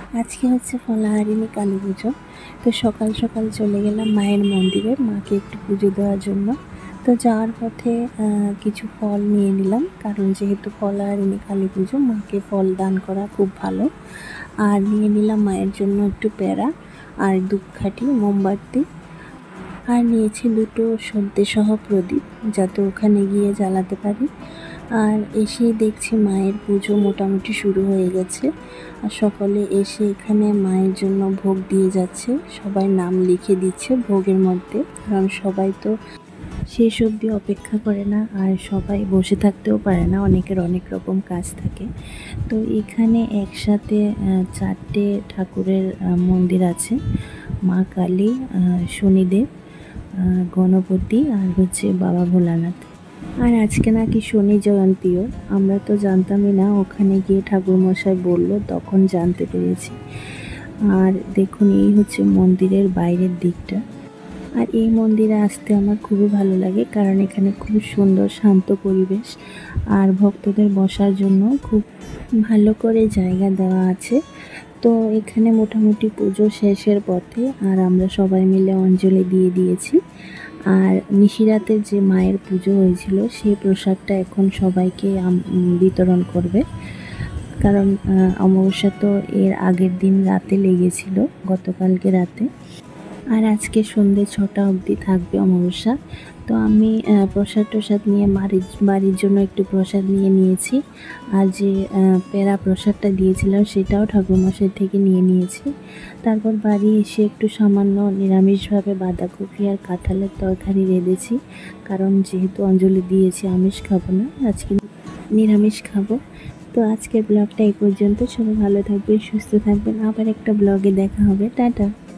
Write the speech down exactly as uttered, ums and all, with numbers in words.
আজকে হচ্ছে ফলাহারিণী কালী পুজো। তো সকাল সকাল চলে গেলাম মায়ের মন্দিরে মাকে একটু পুজো দেওয়ার জন্য। তো যাওয়ার পথে কিছু ফল নিয়ে নিলাম, কারণ যেহেতু ফলাহারিণী কালী পুজো, মাকে ফল দান করা খুব ভালো। আর নিয়ে নিলাম মায়ের জন্য একটু প্যারা আর ধূপকাঠি, মোমবাতি, আর নিয়েছি দুটো সন্ধ্যেসহ প্রদীপ, যাতে ওখানে গিয়ে জ্বালাতে পারি। আর এসেই দেখছি মায়ের পুজো মোটামুটি শুরু হয়ে গেছে। আর সকলে এসে এখানে মায়ের জন্য ভোগ দিয়ে যাচ্ছে, সবাই নাম লিখে দিচ্ছে ভোগের মধ্যে, কারণ সবাই তো শেষ অবধি অপেক্ষা করে না, আর সবাই বসে থাকতেও পারে না, অনেকের অনেক রকম কাজ থাকে। তো এখানে একসাথে চারটে ঠাকুরের মন্দির আছে, মা কালী, শনিদেব, গণপতি আর হচ্ছে বাবা ভোলানাথ। আর আজকে নাকি শনি জয়ন্তীও, আমরা তো জানতামই না, ওখানে গিয়ে ঠাকুরমশাই বলল তখন জানতে পেরেছি। আর দেখুন, এই হচ্ছে মন্দিরের বাইরের দিকটা। আর এই মন্দিরে আসতে আমার খুবই ভালো লাগে, কারণ এখানে খুব সুন্দর শান্ত পরিবেশ, আর ভক্তদের বসার জন্য খুব ভালো করে জায়গা দেওয়া আছে। তো এখানে মোটামুটি পুজো শেষের পথে, আর আমরা সবাই মিলে অঞ্জলি দিয়ে দিয়েছি। আর নিশিরাতের যে মায়ের পুজো হয়েছিল সেই প্রসাদটা এখন সবাইকে বিতরণ করবে, কারণ অমাবস্যা তো এর আগের দিন রাতে লেগেছিল, গতকালকে রাতে। আর আজকে সন্ধ্যে ছটা অবধি থাকবে অমাবস্যা। তো আমি প্রসাদ টসাদ নিয়ে বাড়ির বাড়ির জন্য একটু প্রসাদ নিয়ে নিয়েছি, আর যে প্যারা প্রসাদটা দিয়েছিলাম সেটাও ঠাকুরমশাই থেকে নিয়ে নিয়েছি। তারপর বাড়ি এসে একটু সামান্য নিরামিষভাবে বাঁধাকপি আর কাঁঠালের তরকারি রেঁধেছি, কারণ যেহেতু অঞ্জলি দিয়েছি আমিষ খাবো না, আজকে নিরামিষ খাবো। তো আজকের ব্লগটা এই পর্যন্ত। সবাই ভালো থাকবেন, সুস্থ থাকবেন, আবার একটা ব্লগে দেখা হবে। টাটা।